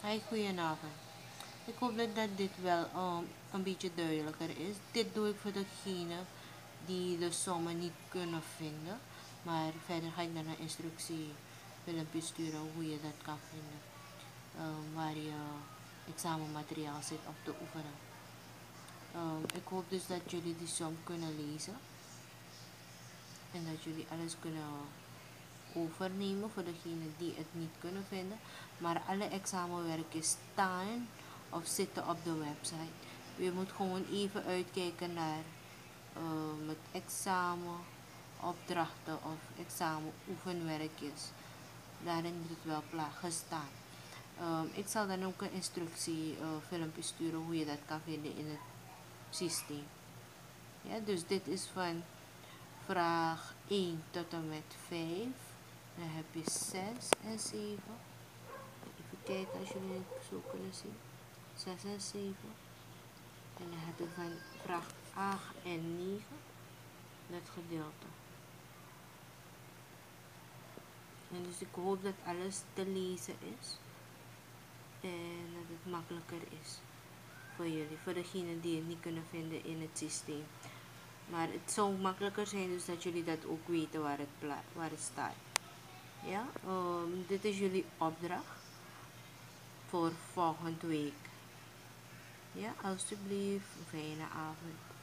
Hi, goedenavond. Ik hoop dat dit wel een beetje duidelijker is. Dit doe ik voor degenen die de sommen niet kunnen vinden. Maar verder ga ik naar een instructiefilmpje sturen hoe je dat kan vinden. Waar je examenmateriaal zit om te oefenen. Ik hoop dus dat jullie die som kunnen lezen. En dat jullie alles kunnen overnemen voor degenen die het niet kunnen vinden. Maar alle examenwerken staan of zitten op de website. Je moet gewoon even uitkijken naar het examenopdrachten of examenoefenwerkjes. Daarin moet het wel gestaan. Ik zal dan ook een instructiefilmpje sturen hoe je dat kan vinden in het systeem. Ja, dus dit is van vraag 1 tot en met 5. Dan heb je 6 en 7. Even kijken als jullie het zo kunnen zien. 6 en 7. En dan heb je van vraag 8 en 9. Dat gedeelte. En dus ik hoop dat alles te lezen is. En dat het makkelijker is voor jullie. Voor degenen die het niet kunnen vinden in het systeem. Maar het zou makkelijker zijn dus dat jullie dat ook weten waar het staat. Ja, dit is jullie opdracht voor volgende week. Ja, alsjeblieft, een fijne avond.